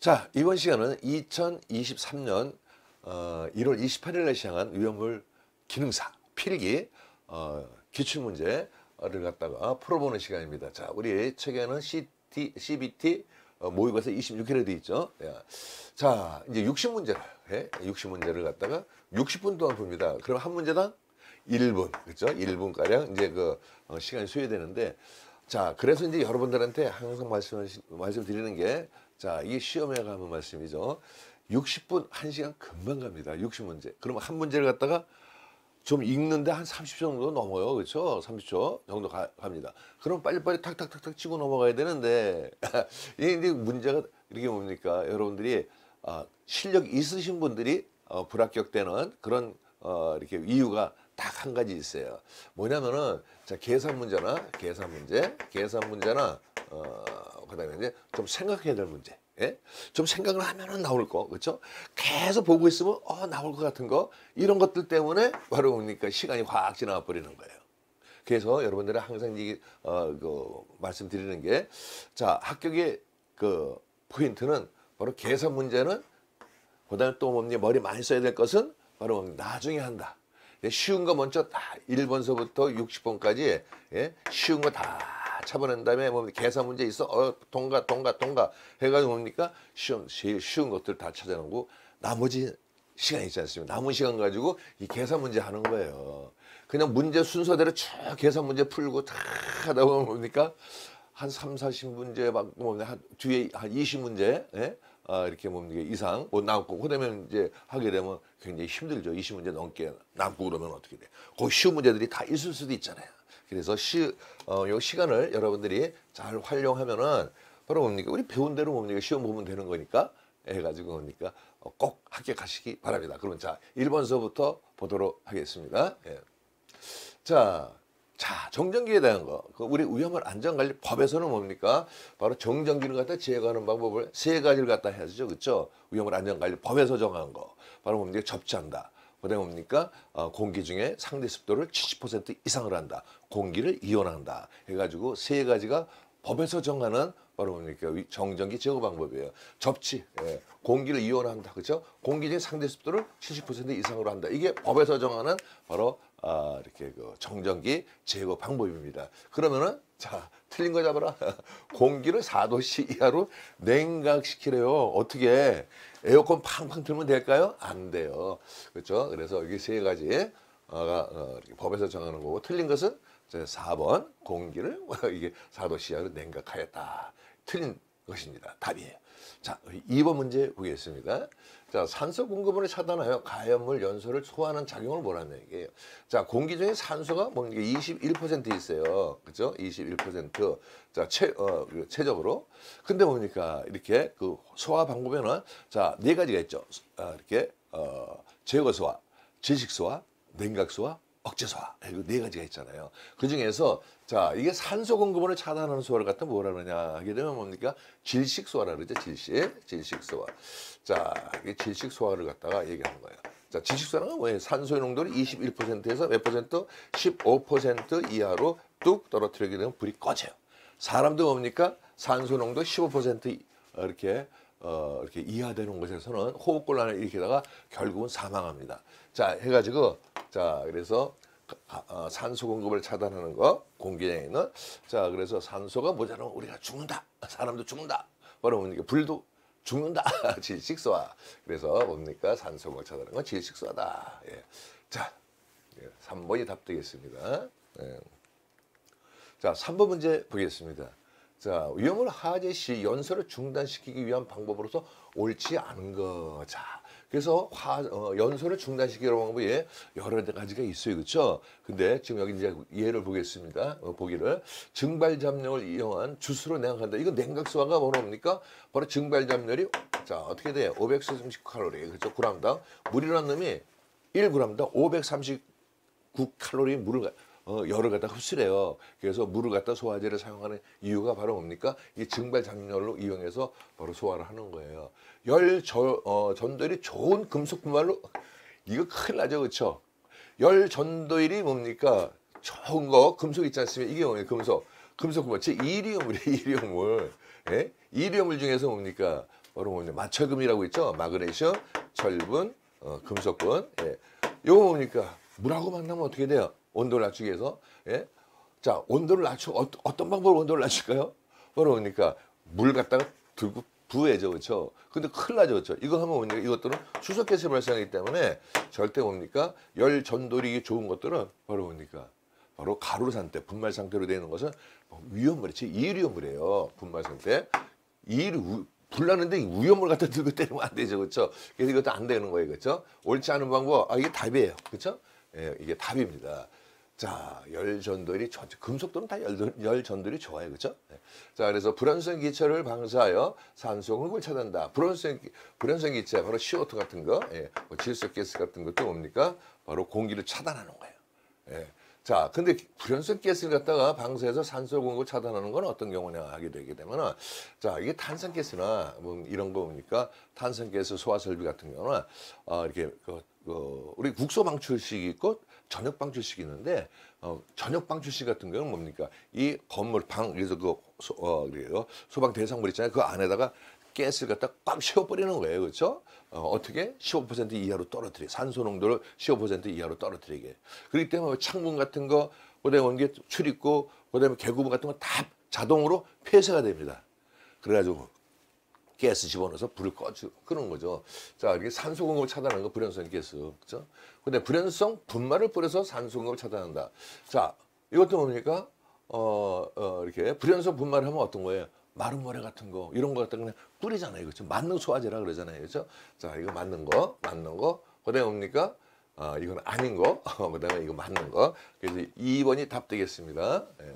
자, 이번 시간은 2023년 1월 28일에 시행한 위험물 기능사 필기 기출문제를 갖다가 풀어보는 시간입니다. 자, 우리 책에는 CBT 모의고사 26회로 되어 있죠. 자, 이제 60문제를 갖다가 60분 동안 봅니다. 그럼 한 문제당 1분, 그렇죠? 1분가량 이제 시간이 소요되는데, 자, 그래서 이제 여러분들한테 항상 말씀드리는 게, 자, 이게 시험에 가면 말씀이죠. 60분, 1시간 금방 갑니다. 60문제. 그러면 한 문제를 갖다가 좀 읽는데 한 30초 정도 넘어요. 그렇죠? 30초 정도 갑니다. 그럼 빨리빨리 탁탁탁탁 치고 넘어가야 되는데, 이게 문제가 이렇게 뭡니까? 여러분들이, 실력 있으신 분들이 불합격되는 그런, 이렇게 이유가 딱 한 가지 있어요. 뭐냐면은, 자, 계산 문제나, 그다음에 이제 좀 생각해야 될 문제. 예? 좀 생각을 하면은 나올 거, 그렇죠? 계속 보고 있으면 나올 것 같은 거, 이런 것들 때문에 바로 뭡니까 시간이 확 지나가 버리는 거예요. 그래서 여러분들이 항상 말씀드리는 게, 자, 합격의 포인트는 바로 계산 문제는, 그다음에 또 뭡니까 머리 많이 써야 될 것은 바로 나중에 한다. 쉬운 거 먼저 다 1번서부터 60번까지 쉬운 거 다 차버린 다음에 계산 문제 있어 통과 해가지고 뭡니까 제일 쉬운 것들 다 찾아놓고 나머지 시간 있지 않습니까? 남은 시간 가지고 이 계산 문제 하는 거예요. 그냥 문제 순서대로 쭉 계산 문제 풀고 다 하다 보면 뭡니까 한 3, 40문제 막 뒤에 한 20문제 이렇게 이상 남고 그러면 이제 하게 되면 굉장히 힘들죠. 20문제 넘게 남고 그러면 어떻게 돼? 그 쉬운 문제들이 다 있을 수도 있잖아요. 그래서 요 시간을 여러분들이 잘 활용하면은 바로 뭡니까 우리 배운 대로 뭡니까 시험 보면 되는 거니까 해가지고 뭡니까 꼭 합격하시기 바랍니다. 그러면 자 1번서부터 보도록 하겠습니다. 예. 자, 정전기에 대한 거. 우리 위험물 안전관리 법에서는 뭡니까? 바로 정전기를 갖다 제거하는 방법을 세 가지를 갖다 해야죠. 그렇죠? 위험물 안전관리 법에서 정한 거. 바로 뭡니까? 접지한다. 그다음에 뭡니까? 공기 중에 상대 습도를 70% 이상을 한다. 공기를 이온한다. 해가지고 세 가지가 법에서 정하는 바로 뭡니까? 정전기 제거 방법이에요. 접지, 공기를 이온한다. 그렇죠? 공기 중에 상대 습도를 70% 이상으로 한다. 이게 법에서 정하는 바로 이렇게 정전기 제거 방법입니다. 그러면은 자 틀린 거 잡아라. 공기를 4도씨 이하로 냉각시키래요. 어떻게 에어컨 팡팡 틀면 될까요? 안 돼요. 그렇죠? 그래서 이게 세 가지 이렇게 법에서 정하는 거고 틀린 것은 4번 공기를 이게 4도씨 이하로 냉각하였다. 틀린 것입니다. 답이에요. 자, 2번 문제 보겠습니다. 자, 산소 공급을 차단하여 가연물 연소를 소화하는 작용을 뭐라는 얘기예요. 자, 공기 중에 산소가 21% 있어요. 그죠? 21%. 자, 최적으로. 근데 뭡니까? 이렇게 소화 방법에는 자, 네 가지가 있죠. 이렇게 제거 소화, 질식 소화, 냉각 소화, 억제 소화. 이거 네 가지가 있잖아요. 그 중에서 자, 이게 산소 공급을 차단하는 소화를 갖다 뭐라 그러냐 하게 되면 뭡니까? 질식 소화라 그러죠. 질식 소화. 자, 이게 질식 소화를 갖다가 얘기하는 거예요. 자, 질식 소화는 뭐예요? 산소의 농도를 21%에서 몇 퍼센트? 15% 이하로 뚝 떨어뜨리게 되면 불이 꺼져요. 사람도 뭡니까? 산소 농도 15% 이렇게 이하되는 곳에서는 호흡곤란을 일으키다가 결국은 사망합니다. 자, 해가지고 자, 그래서 산소 공급을 차단하는 거 공기에 있는 자, 그래서 산소가 모자라면 우리가 죽는다. 사람도 죽는다. 바로 뭡니까? 불도 죽는다. 질식소화. 그래서 뭡니까? 산소 공급을 차단하는 건 질식소화다. 예. 자, 3번이 답 되겠습니다. 예. 자, 3번 문제 보겠습니다. 자, 위험을 하제 시 연소를 중단시키기 위한 방법으로서 옳지 않은 거. 자, 그래서 연소를 중단시키는 방법이 여러 가지가 있어요. 그렇죠? 근데 지금 여기 이제 예를 보겠습니다. 보기를 증발잡력을 이용한 주스로 냉각한다. 이거 냉각소화가 뭡니까? 바로 증발잡력이 자, 어떻게 돼요? 539칼로리. 그렇죠? g당 물이라는 놈이 1g당 539칼로리 물을 열을 갖다 흡수해요. 그래서 물을 갖다 소화제를 사용하는 이유가 바로 뭡니까? 이 증발잡력을 이용해서 바로 소화를 하는 거예요. 전도율이 좋은 금속 분말로 이거 큰일 나죠, 그렇죠? 열 전도율이 뭡니까? 좋은 거 금속 있지 않습니까? 이게 뭐예요? 금속 분말, 즉 이리움물이에요. 이리움물. 예? 이리움물 중에서 뭡니까? 바로 뭡니까? 마철금이라고 있죠. 마그네슘, 철분, 금속분. 예. 요거 뭡니까? 물하고 만나면 어떻게 돼요? 온도를 낮추기 위해서. 예. 자, 온도를 어떤 방법으로 온도를 낮출까요? 바로 뭡니까? 물 갖다가 들고 부어야죠, 그렇죠? 근데 큰일 나죠, 그렇죠? 이거 하면 뭡니까? 이것들은 수소가스 발생하기 때문에 절대 뭡니까? 열 전도력이 좋은 것들은 바로 뭡니까? 바로 가루 상태, 분말 상태로 되는 것은 위험물이지, 이위험물이에요. 분말 상태. 불 나는데 위험물 갖다 들고 때리면 안 되죠, 그렇죠? 그래서 이것도 안 되는 거예요, 그렇죠? 옳지 않은 방법, 이게 답이에요, 그렇죠? 예, 이게 답입니다. 자, 열 전도율이 좋죠. 금속들은 다 열 전도율이 좋아요, 그렇죠? 네. 자, 그래서 불연성 기체를 방사하여 산소공급을 차단한다. 불연성 기체, 바로 CO2 같은 거, 예, 뭐 질소가스 같은 것도 뭡니까? 바로 공기를 차단하는 거예요. 예. 자, 근데 불연성 가스를 갖다가 방사해서 산소 공급을 차단하는 건 어떤 경우냐 하게 되게 되면은, 자, 이게 탄산가스나 뭐 이런 거 뭡니까? 탄산가스 소화 설비 같은 경우는 이렇게 우리 국소 방출식이 있고 전역 방출식이 있는데, 전역 방출식 같은 경우는 뭡니까? 이 건물 그래서 소방 대상물 있잖아요. 그 안에다가 가스를 갖다 꽉 채워버리는 거예요. 그렇죠? 어떻게? 15% 이하로 떨어뜨리게. 산소 농도를 15% 이하로 떨어뜨리게. 그렇기 때문에 창문 같은 거, 그다음에 원기 출입구, 그다음에 개구문 같은 거 다 자동으로 폐쇄가 됩니다. 그래가지고 가스 집어넣어서 불을 끄는 거죠. 자, 이게 산소 공급을 차단하는 거 불연성 가스. 그렇죠? 근데 불연성 분말을 뿌려서 산소 공급을 차단한다. 자, 이것도 뭡니까? 이렇게 불연성 분말을 하면 어떤 거예요? 마른 모래 같은 거 이런 거 갖다 그냥 뿌리잖아요, 그렇죠? 만능 소화제라 그러잖아요, 그렇죠? 자, 이거 맞는 거, 그다음에 뭡니까? 이건 아닌 거, 그다음에 이거 맞는 거. 그래서 2번이 답 되겠습니다. 예.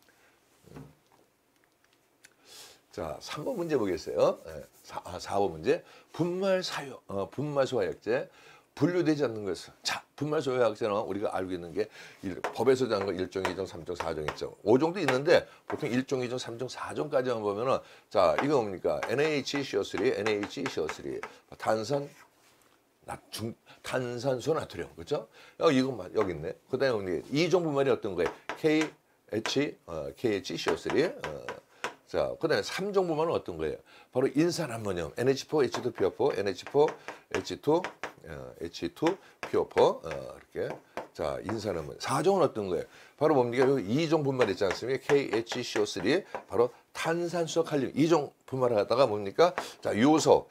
자, 3번 문제 보겠어요. 예. 4번 문제. 분말 소화약제. 분류되지 않는 것은. 자, 분말 소화약제는 우리가 알고 있는 게 법에서 정한 거 1종, 2종, 3종, 4종 있죠. 5종도 있는데 보통 1종, 2종, 3종, 4종까지만 보면은, 자, 이거 뭡니까? NaCO3, NaCO3. 탄산소 나트륨. 그렇죠? 이거 여기 있네. 그다음에 2종 분말이 어떤 거예요? KHCO3. 자, 그다음에 3종 분말은 어떤 거예요? 바로 인산암모늄, NH4, H2PO4, H2PO4, 이렇게. 자, 인산암모늄. 4종은 어떤 거예요? 바로 뭡니까? 여기 2종 분말 있지 않습니까? KHCO3, 바로 탄산수 칼륨. 2종 분말을 갖다가 뭡니까? 자, 요소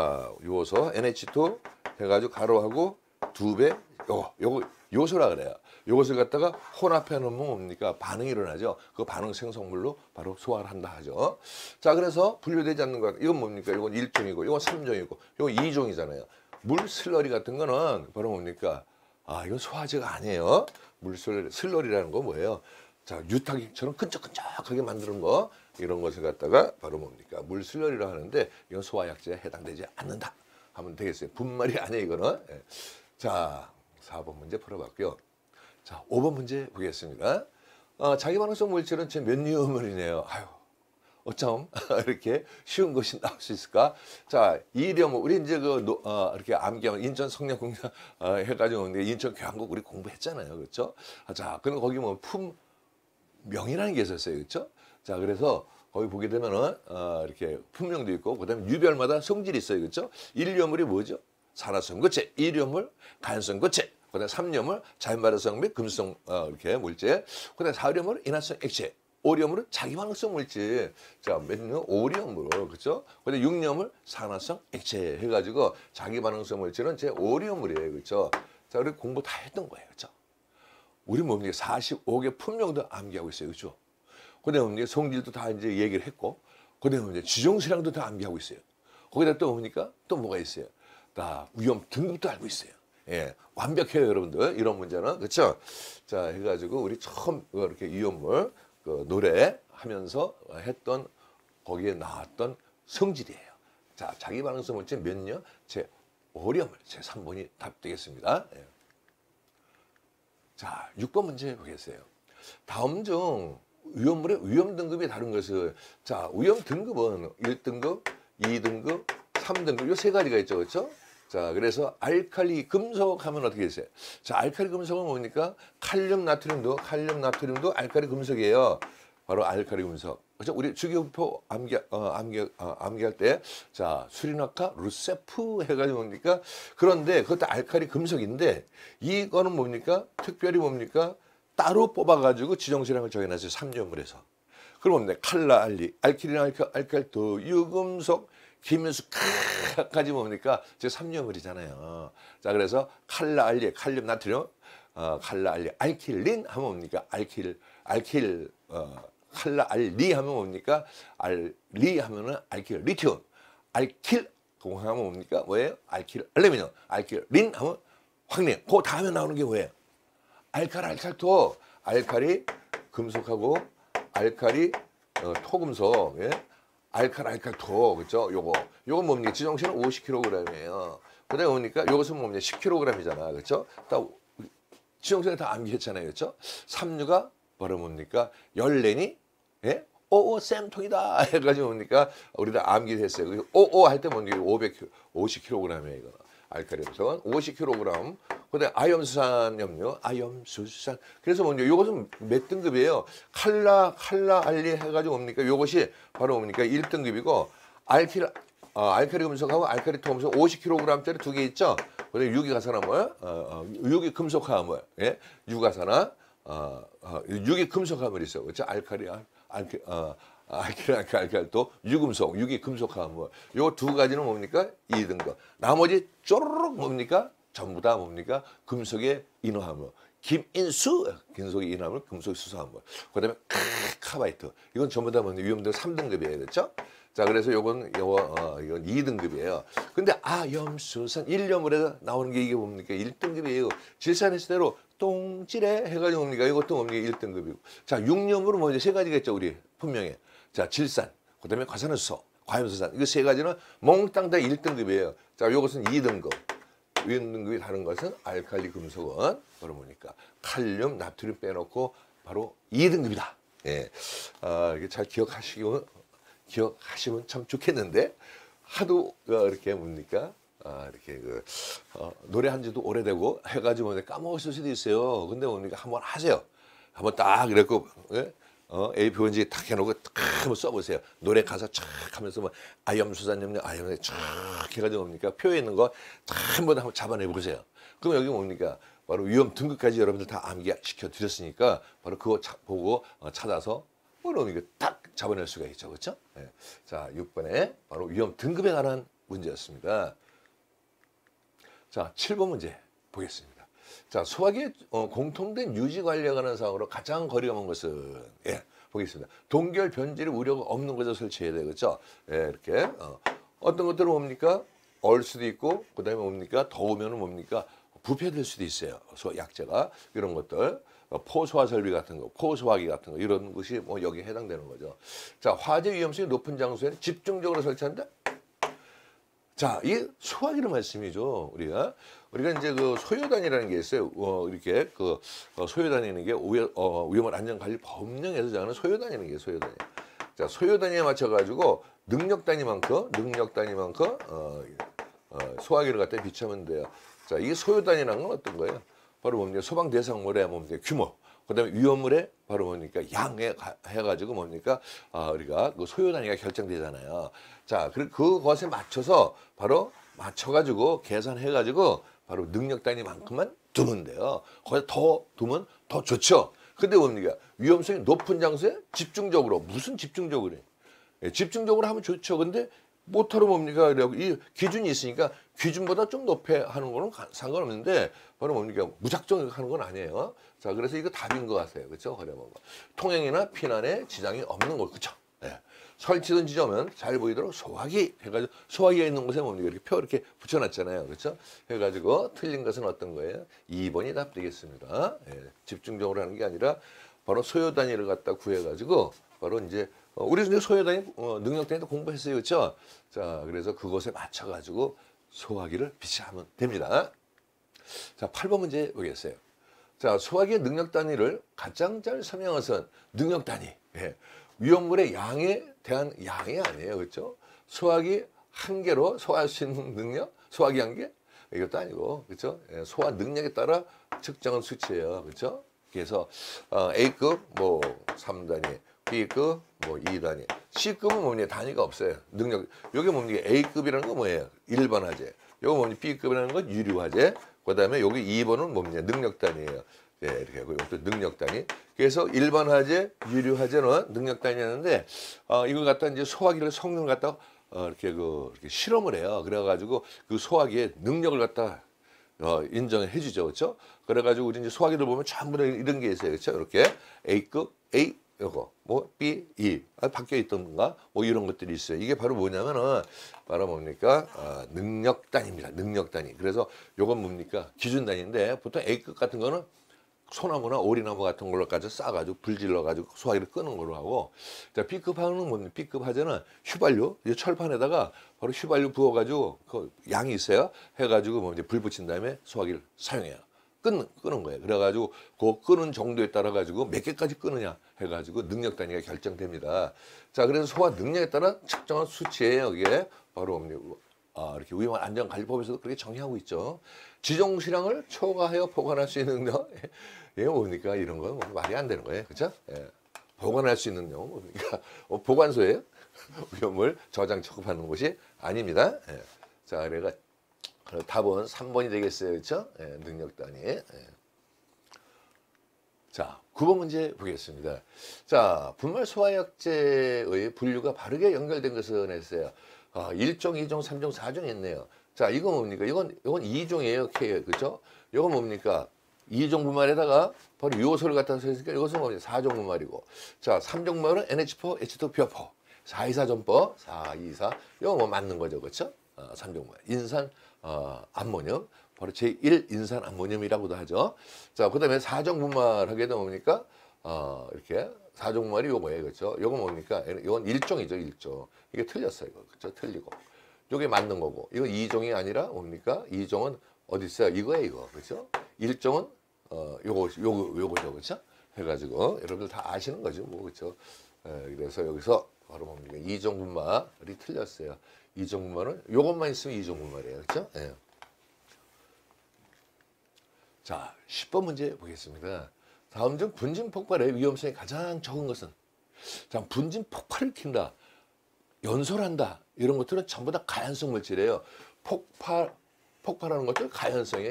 NH2 해가지고 가로하고 2배, 요거 요소라 그래요. 요것을 갖다가 혼합해 놓으면 뭡니까? 반응이 일어나죠. 그 반응 생성물로 바로 소화를 한다 하죠. 자, 그래서 분류되지 않는 것. 이건 뭡니까? 이건 1종이고, 이건 3종이고, 이건 2종이잖아요. 물 슬러리 같은 거는 바로 뭡니까? 이건 소화제가 아니에요. 물 슬러리라는 건 뭐예요? 자, 유타기처럼 끈적끈적하게 만드는 거, 이런 것을 갖다가 바로 뭡니까? 물 슬러리라 하는데, 이건 소화약제에 해당되지 않는다 하면 되겠어요. 분말이 아니에요, 이거는. 예. 자, 4번 문제 풀어봤고요. 자, 5번 문제 보겠습니다. 자기 반응성 물질은 제 면류물이네요. 아유, 어쩜 이렇게 쉬운 것이 나올 수 있을까? 자, 이렴 우리 이제 이렇게 암기하면 인천 성냥공장 해가지고 인천 교향곡 우리 공부했잖아요, 그렇죠? 자, 그럼 거기 뭐 품명이라는 게 있었어요, 그렇죠? 자, 그래서 거기 보게 되면은 이렇게 품명도 있고, 그다음에 유별마다 성질이 있어요, 그렇죠? 일료물이 뭐죠? 산화성고체, 이료물, 간성고체. 그다음에 3료물 자연발효성 및 금성 이렇게 물질. 그다음에 4료물 인화성 액체. 5료물은 자기반응성 물질. 자, 몇료 5료물 그렇죠? 그다음에 6료물 산화성 액체 해가지고 자기반응성 물질은 제 5료물이에요, 그렇죠? 자, 우리 공부 다 했던 거예요, 그렇죠? 우리 뭡니까? 45개 품명도 암기하고 있어요, 그렇죠? 그다음에 뭡니까? 성질도 다 이제 얘기를 했고, 그다음에 이제 지정수량도 다 암기하고 있어요. 거기다 또 뭡니까? 또 뭐가 있어요? 다 위험 등급도 알고 있어요. 예, 완벽해요, 여러분들. 이런 문제는. 그렇죠? 자, 해가지고 우리 처음 이렇게 위험물 노래 하면서 했던 거기에 나왔던 성질이에요. 자, 자기 반응성 물질 몇요? 제 5료물, 제 3번이 답 되겠습니다. 예. 자, 6번 문제 보겠어요. 다음 중 위험물의 위험 등급이 다른 것을. 자, 위험 등급은 1등급, 2등급, 3등급 요 세 가지가 있죠, 그렇죠? 자, 그래서 알칼리 금속 하면 어떻게 되세요? 자, 알칼리 금속은 뭡니까? 칼륨 나트륨도 알칼리 금속이에요. 바로 알카리 금속. 그렇죠? 우리 주기율표 암기할 때, 자, 수리나카, 루세프 해가지고 뭡니까? 그런데 그것도 알카리 금속인데, 이거는 뭡니까? 특별히 뭡니까? 따로 뽑아가지고 지정수량을 정해놨어요. 3년물에서. 그럼 뭡니까? 칼라, 알리, 알키린, 알칼토, 유금속, 김윤수, 까지 뭡니까? 제 3년물이잖아요. 자, 그래서 칼라, 알리, 칼륨, 나트륨, 칼라, 알리, 알킬린 하면 뭡니까? 칼라, 알리 하면 뭡니까? 알리 하면은 알킬, 리튬, 알킬, 하면 뭡니까? 뭐예요? 알킬, 알루미늄, 알킬린 하면 황림. 그 다음에 나오는 게 뭐예요? 알칼토, 알칼리 금속하고 알칼리 토금속, 예? 알칼토, 그죠? 요거 뭡니까? 지정신은 50kg이에요. 그다음에 뭡니까? 요것은 뭡니까? 10kg이잖아, 그렇죠? 지정신에 다 암기했잖아요, 그렇죠? 삼류가 바로 뭡니까? 열레니, 예? 오오 쌤통이다 해가지고 뭡니까? 우리가 암기를 했어요. 오오 할 때 뭡니까? 50kg이에요, 이거. 알칼리 금속은 50kg. 그다음에 아염수산 염료, 아염수산. 그래서 먼저 요것은 몇 등급이에요? 칼라 알리 해가지고 뭡니까? 요것이 바로 뭡니까? 1등급이고 알칼리 금속하고 알칼리 토금속 50kg짜리 두 개 있죠? 그다음에 유기가산화물, 유기금속화합물, 예? 유가산화, 유기금속화물이 있어, 그렇죠? 알칼토, 유금속, 유기금속화합물. 요 두 가지는 뭡니까? 2등급. 나머지 쪼르륵 뭡니까? 전부 다 뭡니까? 금속의 인화합물. 김인수,金属의 인화합물, 금속 수소합물. 그다음에 카바이트. 이건 전부 다 뭡니까? 위험도 3등급이에요, 그렇죠? 자, 그래서 이건 2등급이에요. 근데 아염수산 1년물에서 나오는 게 이게 뭡니까? 1등급이에요. 질산했을 대로 똥찌레 해가지고 뭡니까? 이것도 뭡니까? 1등급이고. 자, 6년물은 먼저 세 가지가 있죠, 우리 분명히. 자, 질산, 그다음에 과산화수소, 과염수산. 이거 세 가지는 몽땅 다 1등급이에요. 자, 요것은 2등급. 2등급이 다른 것은 알칼리 금속은 바로 뭡니까? 칼륨, 나트륨 빼놓고 바로 2등급이다. 예. 이게 잘 기억하시면 참 좋겠는데, 하도 이렇게 뭡니까? 이렇게 노래한 지도 오래되고 해가지고 까먹었을 수도 있어요. 근데 뭡니까? 한번 하세요. 한번 딱 이랬고, 예? A4용지 딱 해놓고 딱 한번 써보세요. 노래 가사 쫙 하면서 뭐 아염수산 염료 아염 쫙 해가지고 뭡니까? 표에 있는 거 다 한번 잡아내 보세요. 그럼 여기 뭡니까? 바로 위험 등급까지 여러분들 다 암기시켜 드렸으니까 바로 그거 보고 찾아서 이렇게 딱 잡아낼 수가 있죠, 그렇죠? 네. 자, 6번에 바로 위험 등급에 관한 문제였습니다. 자, 7번 문제 보겠습니다. 자, 소화기의 공통된 유지 관리에 관한 사항으로 가장 거리가 먼 것은, 예, 보겠습니다. 동결 변질의 우려가 없는 것을 설치해야 되겠죠. 예, 이렇게 어떤 것들은 뭡니까? 얼 수도 있고, 그다음에 뭡니까? 더우면은 뭡니까? 부패될 수도 있어요. 약재가 이런 것들. 포소화 설비 같은 거, 포소화기 같은 거 이런 것이 뭐 여기에 해당되는 거죠. 자, 화재 위험성이 높은 장소에 집중적으로 설치한다. 자, 이 소화기를 말씀이죠. 우리가 이제 그 소요단이라는 게 있어요. 이렇게 소요단이라는 게 위험한 안전관리 법령에서 정하는 소요단이라는 게 소요단이에요. 자, 소요단위에 맞춰가지고 능력단위만큼 소화기를 갖다 비추면 돼요. 자, 이 소요단위라는 건 어떤 거예요? 바로 뭡니까? 소방 대상물의 뭡니까? 규모. 그다음에 위험물의 바로 뭡니까? 양에 해가지고 뭡니까? 우리가 그 소요 단위가 결정되잖아요. 자, 그것에 맞춰서 바로 맞춰가지고 계산해가지고 바로 능력 단위만큼만 두는데요. 거기서 더 두면 더 좋죠. 근데 뭡니까? 위험성이 높은 장소에 집중적으로, 무슨 집중적으로 해? 예, 집중적으로 하면 좋죠. 근데 못하러 뭡니까? 이 기준이 있으니까 기준보다 좀 높게 하는 거는 상관없는데 바로 뭡니까? 무작정 하는 건 아니에요. 자, 그래서 이거 답인 것 같아요. 그렇죠? 허려먹은 거. 통행이나 피난에 지장이 없는 거, 그렇죠? 예. 설치된 지점은 잘 보이도록 소화기 해가지고 소화기가 있는 곳에 뭡니까? 이렇게 표 이렇게 붙여놨잖아요. 그렇죠? 해가지고 틀린 것은 어떤 거예요? 2번이 답되겠습니다. 예. 집중적으로 하는 게 아니라 바로 소요 단위를 갖다 구해가지고 바로 이제 우리 이제 소요 단위, 능력 단위도 공부했어요, 그렇죠? 자, 그래서 그것에 맞춰가지고 소화기를 비치하면 됩니다. 자, 8번 문제 보겠어요. 자, 소화기의 능력 단위를 가장 잘 설명한 것은 능력 단위. 예. 위험물의 양에 대한 양이 아니에요, 그렇죠? 소화기 한 개로 소화할 수 있는 능력, 소화기 한 개, 이것도 아니고, 그렇죠? 예, 소화 능력에 따라 측정한 수치예요, 그렇죠? 그래서 A급 뭐 3단위, B급 뭐 2단위. C급은 뭡니까? 단위가 없어요. 능력. 요게 뭡니까? A급이라는 건 뭐예요? 1번 화재. 요거 뭡니까? B급이라는 건 유료 화재. 그다음에 여기 2번은 뭡니까? 능력 단위예요. 예, 이렇게 하고 이것도 능력 단위. 그래서 1번 화재, 유료 화재는 능력 단위였는데 이걸 갖다 이제 소화기를 성능을 갖다 이렇게 이렇게 실험을 해요. 그래가지고 그 소화기의 능력을 갖다 인정해 주죠, 그렇죠? 그래가지고 우리 이제 소화기들 보면 전부 다 이런 게 있어요, 그렇죠? 이렇게 A급, A 요거 뭐 B, E 바뀌어 있던가 뭐 이런 것들이 있어요. 이게 바로 뭐냐면은 바로 뭡니까? 능력 단위입니다. 능력 단위. 그래서 요건 뭡니까? 기준 단위인데 보통 A급 같은 거는 소나무나 오리나무 같은 걸로까지 싸가지고 불질러가지고 소화기를 끄는 걸로 하고, 자 B급 하는 뭡니까? B급 화재는 휘발유, 이 철판에다가 바로 휘발유 부어가지고 그 양이 있어요. 해가지고 뭐 이제 불 붙인 다음에 소화기를 사용해요. 끄는 거예요. 그래가지고 그 끄는 정도에 따라 가지고 몇 개까지 끄느냐 해가지고 능력 단위가 결정됩니다. 자 그래서 소화 능력에 따라 측정한 수치예요. 이게 바로 이렇게 위험한 안전관리법에서도 그렇게 정의하고 있죠. 지정수량을 초과하여 보관할 수 있는 능력. 이게 뭡니까? 이런 건 말이 안 되는 거예요. 그렇죠? 예. 보관할 수 있는 능력 뭡니까? 보관소예요. 위험을 저장 취급하는 곳이 아닙니다. 예. 자, 그래가 답은 3번이 되겠어요. 그렇죠? 예, 능력 단위. 예. 자, 9번 문제 보겠습니다. 자, 분말 소화약제의 분류가 바르게 연결된 것은 했어요. 1종, 2종, 3종, 4종 있네요. 자, 이건 뭡니까? 이건 2종이에요. K. 그죠? 이건 뭡니까? 2종 분말에다가 바로 요소를 갖다 써있으니까 이것은 뭡니까? 4종 분말이고. 자, 3종 분말은 NH4, H2, 비어포. 424전법, 424. 이거 뭐 맞는 거죠. 그렇죠? 3종 분말. 인산, 암모늄. 바로 제1 인산 암모늄이라고도 하죠. 자, 그 다음에 4종 분말 하게 되면 뭡니까? 이렇게 4종 분말이 요거예요. 그렇죠? 요거 뭡니까? 이건 1종이죠. 1종. 이게 틀렸어요. 이거. 그렇죠? 틀리고. 요게 맞는 거고. 이건 2종이 아니라 뭡니까? 2종은 어디 있어요? 이거예요, 이거. 그렇죠? 1종은 요거죠. 그렇죠? 해가지고 여러분들 다 아시는 거죠. 뭐 그렇죠? 그래서 여기서 바로 뭡니까? 2종 분말이 틀렸어요. 2종 분말은 요것만 있으면 2종 분말이에요. 그렇죠? 예. 자, 10번 문제 보겠습니다. 다음 중 분진 폭발의 위험성이 가장 적은 것은? 자, 분진 폭발을 킨다, 연소한다 이런 것들은 전부 다 가연성 물질이에요. 폭발하는 것들 가연성이에요.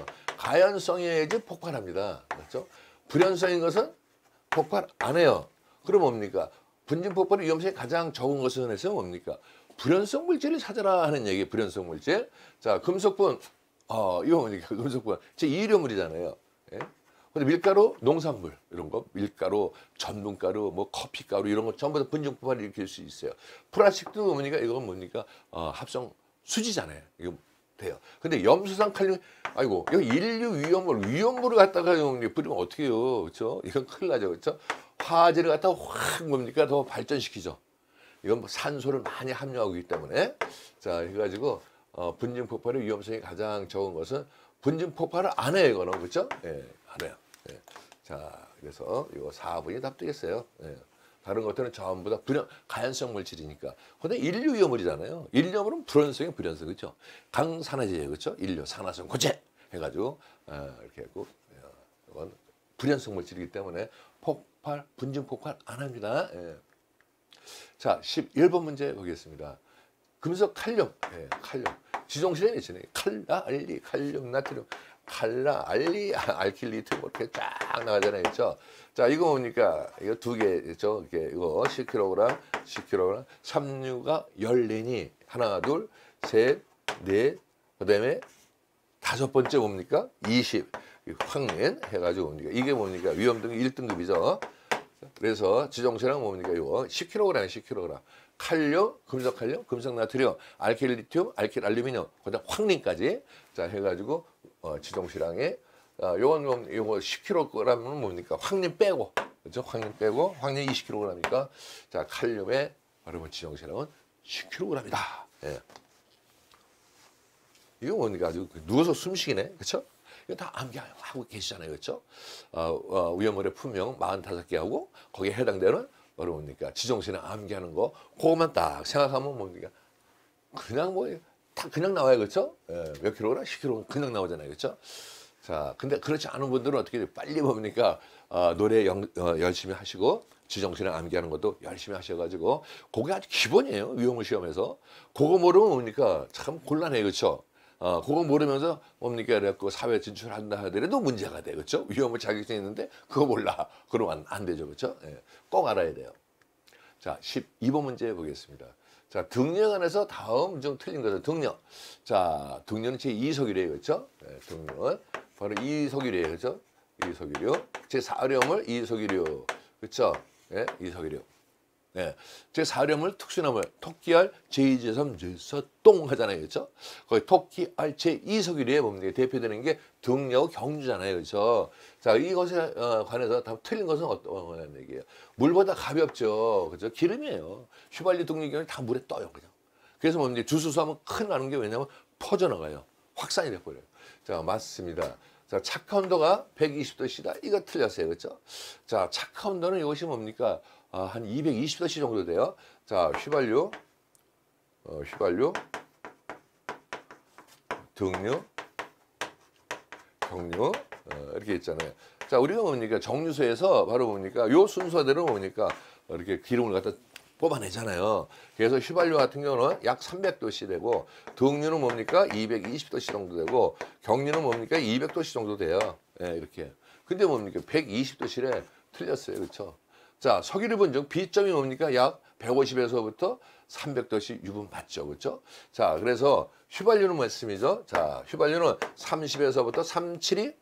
가연성이어야지 폭발합니다. 그렇죠? 불연성인 것은 폭발 안 해요. 그럼 뭡니까? 분진 폭발의 위험성이 가장 적은 것은 해서 뭡니까? 불연성 물질을 찾아라 하는 얘기예요. 불연성 물질. 자, 금속분. 이거 뭡니까? 금속분. 제 이료물이잖아요. 예? 근데 밀가루, 농산물 이런 거, 밀가루, 전분가루, 뭐 커피가루 이런 거 전부 다 분진 폭발을 일으킬 수 있어요. 플라스틱도 뭡니까? 이건 뭡니까? 합성 수지잖아요. 이거 돼요. 근데 염수산 칼륨, 아이고, 이거 인류 위험물을 갖다가 뿌리면 어떻게 해요? 그렇죠? 이건 큰일 나죠. 그렇죠? 화재를 갖다가 확 뭡니까? 더 발전시키죠. 이건 뭐 산소를 많이 함유하고 있기 때문에. 자, 해가지고 분진 폭발의 위험성이 가장 적은 것은 분진 폭발을 안 해요. 이거는. 그렇죠? 예, 안 해요. 예. 자, 그래서 이거 4번이 답되겠어요. 예. 다른 것들은 전부 다 가연성 물질이니까. 근데 인류 위험물이잖아요. 인류 위험물은 불연성이 불연성. 그렇죠? 강산화제예요. 그렇죠? 인류 산화성 고체 해가지고 이렇게 하고 이건 불연성 물질이기 때문에 분진 폭발 안 합니다. 예. 자, 11번 문제 보겠습니다. 금속 칼륨, 예, 칼륨. 지정실에 있잖아요. 칼리, 칼륨, 나트륨, 알리, 알킬리트 뭐 이렇게 쫙 나가잖아요. 그렇죠? 자, 이거 뭡니까? 이거 두 개죠. 이거 10kg, 10kg, 삼류가 14니 하나, 둘, 셋, 넷, 그다음에 다섯 번째 뭡니까? 20. 황린 해가지고 뭡니까? 이게 뭡니까? 위험등급 1등급이죠. 그래서 지정체랑 뭡니까? 이거 10kg, 10kg. 칼륨, 금속 칼륨, 금속 나트륨, 알킬 리튬, 알킬 알루미늄, 그다음 황린까지 자 해가지고 지정실량에 요거 10kg은 뭡니까? 황린 빼고, 그렇죠? 황린 빼고 황린 20kg이니까 자 칼륨의 바로 지정실량은 10kg이다. 예. 이거 뭡니까? 아주 누워서 숨쉬기네, 그렇죠? 이거 다 암기하고 계시잖아요, 그렇죠? 위험물의 품명 45개 하고 거기에 해당되는 바로 뭡니까? 지정신에 암기하는 거 그것만 딱 생각하면 뭡니까? 그냥 다 그냥 나와요, 그렇죠? 예, 몇 킬로나 10kg 그냥 나오잖아요, 그렇죠? 자, 근데 그렇지 않은 분들은 어떻게 빨리 뭡니까? 노래 열심히 하시고 지정신에 암기하는 것도 열심히 하셔가지고 그게 아주 기본이에요. 위험을 시험에서. 그거 모르면 뭡니까? 참 곤란해요. 그렇죠? 그거 모르면서 뭡니까? 그래갖고 사회 진출한다 하더라도 문제가 돼. 그렇죠? 위험을 자격증이 있는데 그거 몰라. 그러면 안 되죠. 그렇죠? 예, 꼭 알아야 돼요. 자, 12번 문제 보겠습니다. 자, 등령 안에서 다음 좀 틀린 거죠. 등령. 자, 등령은 제2석유래요. 그렇죠? 네, 등령은 바로 이석유래요. 그렇죠? 이석유류. 제4렴을 이석유류. 그렇죠? 네, 이석유류. 네. 제4렴을 특수나물 토끼알 제2, 제3, 제4 똥 하잖아요. 그렇죠? 거기 토끼알 제2석유류에 뭡니까? 대표되는 게 등려 경주잖아요. 그렇죠? 자, 이것에 관해서 다 틀린 것은 어떤 얘기예요? 물보다 가볍죠. 그렇죠? 기름이에요. 휘발유 등유기는 다 물에 떠요. 그냥. 그래서 뭡니까? 주수수하면 큰일 나는 게 왜냐면 퍼져나가요. 확산이 돼버려요. 자, 맞습니다. 자, 착화 온도가 120도씨다. 이거 틀렸어요. 그렇죠? 자, 착화 온도는 이것이 뭡니까? 한 220도씨 정도 돼요. 자, 휘발유, 등유, 경유, 이렇게 있잖아요. 자, 우리가 뭡니까? 정류소에서 바로 뭡니까? 요 순서대로 뭡니까? 이렇게 기름을 갖다 뽑아내잖아요. 그래서 휘발유 같은 경우는 약 300도씨 되고, 등유는 뭡니까? 220도씨 정도 되고, 경유는 뭡니까? 200도씨 정도 돼요. 예, 이렇게. 근데 뭡니까? 120도씨래. 틀렸어요. 그렇죠? 자, 석유를 본즉 B점이 뭡니까? 약 150에서부터 300도씨 유분 받죠. 그렇죠? 자, 그래서 휘발유는 말씀이죠. 자, 휘발유는 30에서부터 37이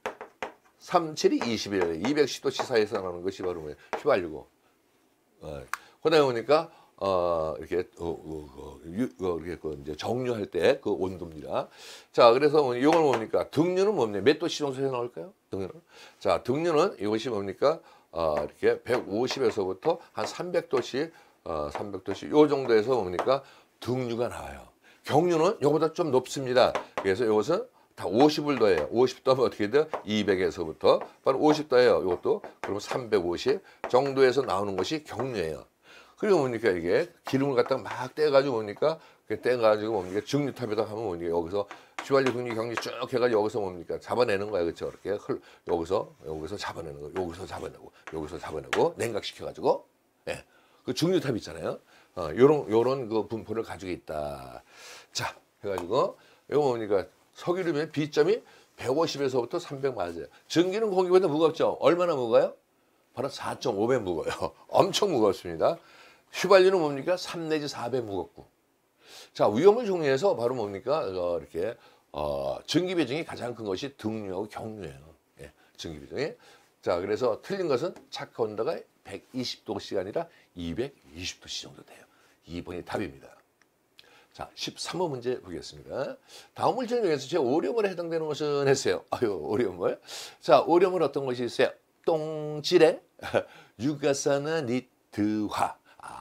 21, 210도씨 사이에서 나오는 것이 바로 뭐예요? 휘발유고. 그다음에 보니까 이렇게 이렇게 이제 정류할 때 그 온도입니다. 자, 그래서 이걸 뭡니까? 등유는 뭡니까? 몇 도씨 정도에서 나올까요? 등유는. 자, 등유는 이것이 뭡니까? 이렇게 150에서부터 한 300도씨, 300도씨 요 정도에서 뭡니까? 등유가 나와요. 경유는 이거보다 좀 높습니다. 그래서 이것은 다 50을 더해요. 50 더하면 어떻게 돼요? 200에서부터 바로 50 더해요. 이것도 그러면 350 정도에서 나오는 것이 경유예요. 그리고 뭡니까? 이게 기름을 갖다가 막 떼가지고 뭡니까? 떼가지고 뭡니까? 증류탑에다 하면 뭡니까? 여기서 휘발유, 등유, 경유 쭉 해가지고 여기서 뭡니까? 잡아내는 거야. 그렇죠? 이렇게 여기서 잡아내는 거, 여기서 잡아내고, 여기서 잡아내고 냉각시켜가지고, 예, 그 증류탑 있잖아요. 요런 그 분포를 가지고 있다. 자, 해가지고 이거 뭡니까? 석유류의 B점이 150에서부터 300 맞아요. 전기는 공기보다 무겁죠? 얼마나 무거워요? 바로 4.5배 무거워요. 엄청 무겁습니다. 휘발유는 뭡니까? 3 내지 4배 무겁고. 자, 위험을 종류에서 바로 뭡니까? 이렇게 전기 배정이 가장 큰 것이 등유하고 경유예요. 예, 전기 배정이. 자, 그래서 틀린 것은 착화 온도가 120도씨가 아니라 220도씨 정도 돼요. 2번이 답입니다. 자, 13번 문제 보겠습니다. 다음 물질 중에서 제 오염물에 해당되는 것은 했어요. 아유, 오염물. 자, 오염물 어떤 것이 있어요? 똥질에 유가산화니트화,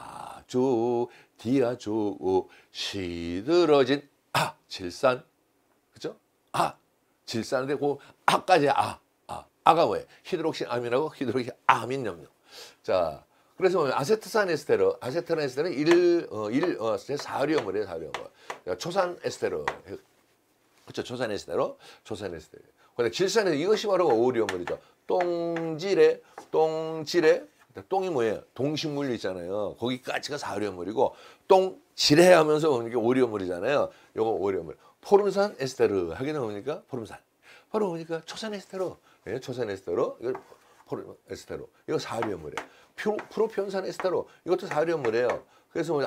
디아조, 시들어진, 질산. 그죠? 질산인데, 그, 까지 아가 뭐예요? 히드록시아민하고 히드록시아민 염료. 자, 그래서 아세트산 에스테르, 아세트산 에스테르는 4류염물이에요, 4류염물. 초산 에스테르. 그렇죠? 초산 에스테르. 근데 질산에서 이것이 바로 5류염물이죠. 똥질에, 똥이 뭐예요? 동식물류 있잖아요. 거기까지가 4류염물이고, 똥질해 하면서 뭡니까? 5류염물이잖아요. 요거 5류염물. 포름산 에스테르. 하기는 뭡니까? 포름산. 바로 뭡니까? 초산 에스테르. 예, 초산 에스테르. 이거 포름 에스테르. 이거 4류염물이에요. 프로피온산 에스테르. 이것도 4류염물이에요. 그래서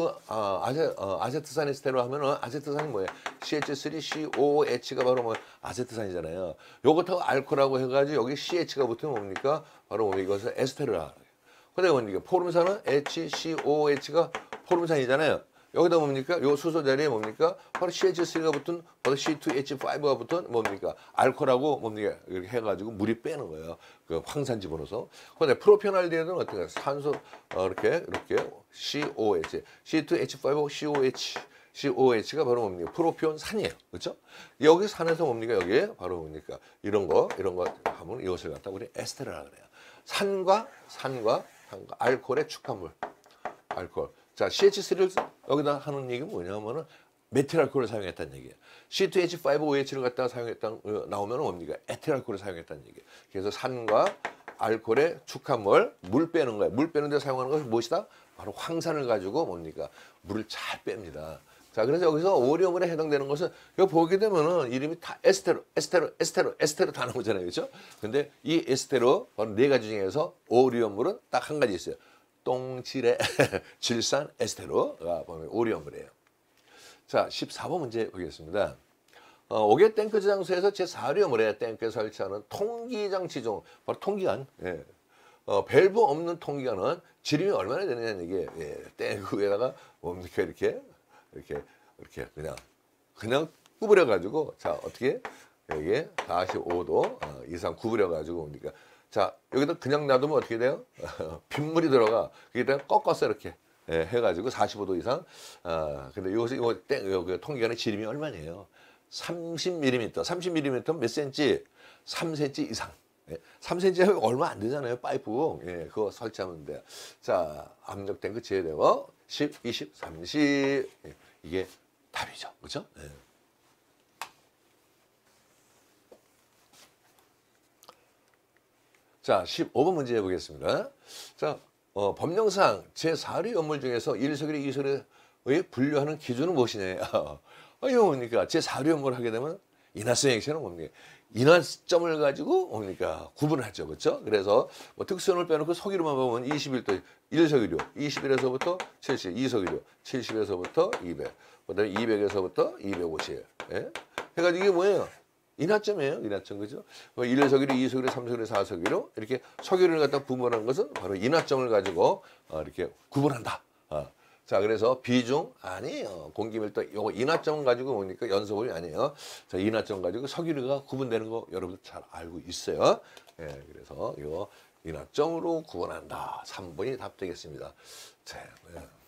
아세트산 에스테르 하면은 아세트산이 뭐예요? CH3COOH가 바로 뭐 아세트산이잖아요. 요것하고 알코올하고 해가지고 여기 CH가 붙으면 뭡니까? 바로 뭐 이것을 에스테르라. 근데 뭡니까? 포름산은 HCOOH가 포름산이잖아요. 여기다 뭡니까? 요 수소 자리에 뭡니까? 바로 CH3가 붙은, 바로 C2H5가 붙은 뭡니까? 알코올하고 뭡니까? 이렇게 해가지고 물이 빼는 거예요. 그 황산 집어넣어서. 근데 프로페놀알데히드는 어떻게? 산소, 이렇게 COH, C2H5, COH가 바로 뭡니까? 프로피온 산이에요. 그렇죠? 여기 산에서 뭡니까? 여기에 바로 뭡니까? 이런 거 하면 이것을 갖다 우리 에스테르라 그래요. 산과 알코올의 축합물. 알코올. 자, CH3를 여기다 하는 얘기는 뭐냐면은 메틸알코올을 사용했다는 얘기예요. C2H5OH를 갖다가 사용했다 나오면 뭡니까? 에틸알코올을 사용했다는 얘기예요. 그래서 산과 알코올의 축합물, 물 빼는 거예요. 물 빼는 데 사용하는 것은 무엇이다? 바로 황산을 가지고 뭡니까? 물을 잘 뺍니다. 자, 그래서 여기서 오리움물에 해당되는 것은 여기 보게 되면은 이름이 다 에스테로 다 나오잖아요. 그렇죠? 근데 이 에스테로 바로 네 가지 중에서 오리움물은 딱 한 가지 있어요. 똥질의 질산 에스테로가 보면 오리움물이에요. 자, 14번 문제 보겠습니다. 5개 탱크 저장소에서 제4류물에 탱크에 설치하는 통기장치 중 바로 통기관, 예. 밸브 없는 통기관은 지름이 얼마나 되느냐는 얘기예요. 예. 탱크 위에다가 뭡니까 이렇게 그냥 구부려 가지고 자 어떻게 여기에 45도 이상 구부려 가지고 뭡니까 자 여기다 그냥 놔두면 어떻게 돼요? 빗물이 들어가 거기다 꺾어서 이렇게 예, 해가지고 45도 이상 근데 요새 요 통기관의 지름이 얼마냐요? 30mm, 30mm 몇 cm? 3cm 이상. 예, 3cm 얼마 안 되잖아요. 파이프. 예, 그거 설치하면 돼요. 자, 압력 탱크 제대로 10, 20, 30. 예, 이게 답이죠. 그렇죠? 예. 자, 15번 문제 해보겠습니다. 자, 법령상 제4류 연물 중에서 1석유리 2석유리에 분류하는 기준은 무엇이냐? 이거 뭡니까? 제4류 연물을 하게 되면 인화성 액체는 뭡니까? 인화점을 가지고 뭡니까? 구분을 하죠. 그렇죠? 그래서 뭐 특수연을 빼놓고 석유로만 보면 21도 1석유류, 21에서부터 70, 2석유류, 70에서부터 200, 그다음에 200에서부터 250. 예? 해가지고 이게 뭐예요? 인화점이에요. 인화점. 그죠? 1석유류, 2석유류, 3석유류, 4석유류 이렇게 석유를 갖다 구분하는 것은 바로 인화점을 가지고 이렇게 구분한다. 자, 그래서 비중 아니에요. 공기밀도 요거 인화점 가지고 보니까 연소분이 아니에요. 자, 인화점 가지고 석유류가 구분되는 거 여러분들 잘 알고 있어요. 예, 그래서 이거 인화점으로 구분한다. 3번이 답 되겠습니다. 자, 예.